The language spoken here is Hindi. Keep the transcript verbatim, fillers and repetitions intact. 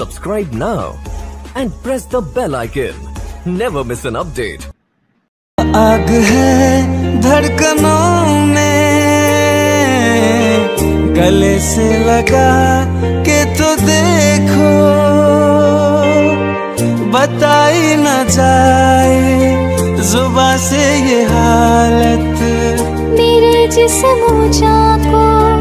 Subscribe now and press the bell icon. Never miss an update. आग है धड़कनों में, गले से लगा के तो देखो, बताई न जाए जुबां से ये हालत मेरे जिस्म को